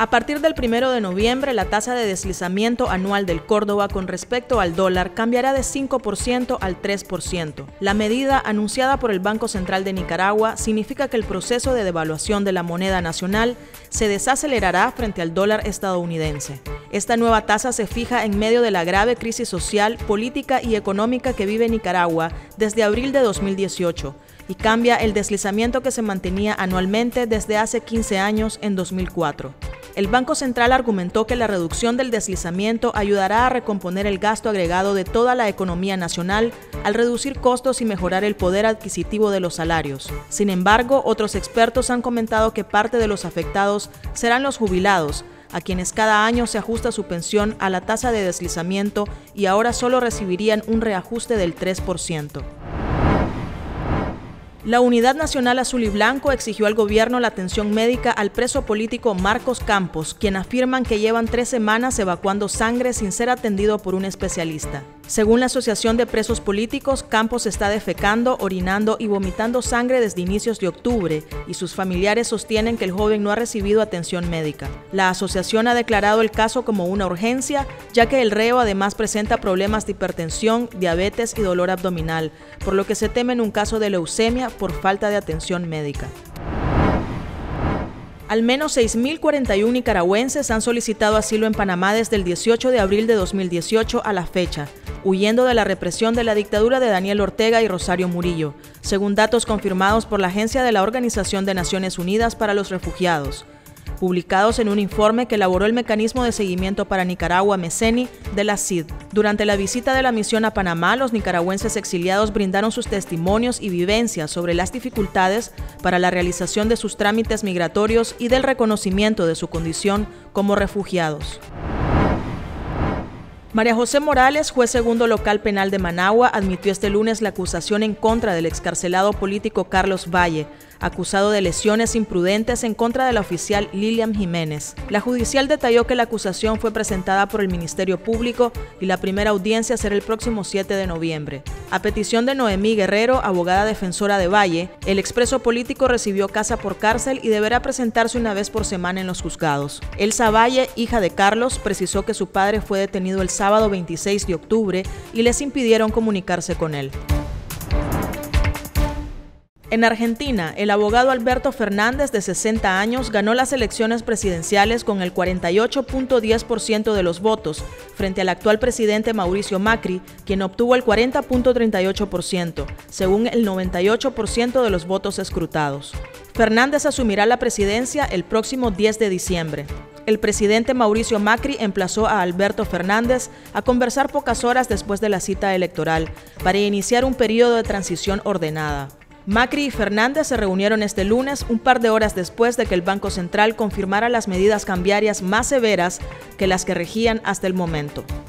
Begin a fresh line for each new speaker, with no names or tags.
A partir del 1 de noviembre, la tasa de deslizamiento anual del Córdoba con respecto al dólar cambiará de 5% al 3%. La medida, anunciada por el Banco Central de Nicaragua, significa que el proceso de devaluación de la moneda nacional se desacelerará frente al dólar estadounidense. Esta nueva tasa se fija en medio de la grave crisis social, política y económica que vive Nicaragua desde abril de 2018 y cambia el deslizamiento que se mantenía anualmente desde hace 15 años en 2004. El Banco Central argumentó que la reducción del deslizamiento ayudará a recomponer el gasto agregado de toda la economía nacional al reducir costos y mejorar el poder adquisitivo de los salarios. Sin embargo, otros expertos han comentado que parte de los afectados serán los jubilados, a quienes cada año se ajusta su pensión a la tasa de deslizamiento y ahora solo recibirían un reajuste del 3%. La Unidad Nacional Azul y Blanco exigió al gobierno la atención médica al preso político Marcos Campos, quien afirman que llevan 3 semanas evacuando sangre sin ser atendido por un especialista. Según la Asociación de Presos Políticos, Campos está defecando, orinando y vomitando sangre desde inicios de octubre y sus familiares sostienen que el joven no ha recibido atención médica. La asociación ha declarado el caso como una urgencia, ya que el reo además presenta problemas de hipertensión, diabetes y dolor abdominal, por lo que se teme en un caso de leucemia por falta de atención médica. Al menos 6.041 nicaragüenses han solicitado asilo en Panamá desde el 18 de abril de 2018 a la fecha, huyendo de la represión de la dictadura de Daniel Ortega y Rosario Murillo, según datos confirmados por la Agencia de la Organización de Naciones Unidas para los Refugiados, publicados en un informe que elaboró el Mecanismo de Seguimiento para Nicaragua, MECENI, de la CID. Durante la visita de la misión a Panamá, los nicaragüenses exiliados brindaron sus testimonios y vivencias sobre las dificultades para la realización de sus trámites migratorios y del reconocimiento de su condición como refugiados. María José Morales, juez segundo local penal de Managua, admitió este lunes la acusación en contra del excarcelado político Carlos Valle, acusado de lesiones imprudentes en contra de la oficial Lilian Jiménez. La judicial detalló que la acusación fue presentada por el Ministerio Público y la primera audiencia será el próximo 7 de noviembre. A petición de Noemí Guerrero, abogada defensora de Valle, el expreso político recibió casa por cárcel y deberá presentarse una vez por semana en los juzgados. Elsa Valle, hija de Carlos, precisó que su padre fue detenido el sábado 26 de octubre y les impidieron comunicarse con él. En Argentina, el abogado Alberto Fernández, de 60 años, ganó las elecciones presidenciales con el 48.10% de los votos, frente al actual presidente Mauricio Macri, quien obtuvo el 40.38%, según el 98% de los votos escrutados. Fernández asumirá la presidencia el próximo 10 de diciembre. El presidente Mauricio Macri emplazó a Alberto Fernández a conversar pocas horas después de la cita electoral para iniciar un periodo de transición ordenada. Macri y Fernández se reunieron este lunes, un par de horas después de que el Banco Central confirmara las medidas cambiarias más severas que las que regían hasta el momento.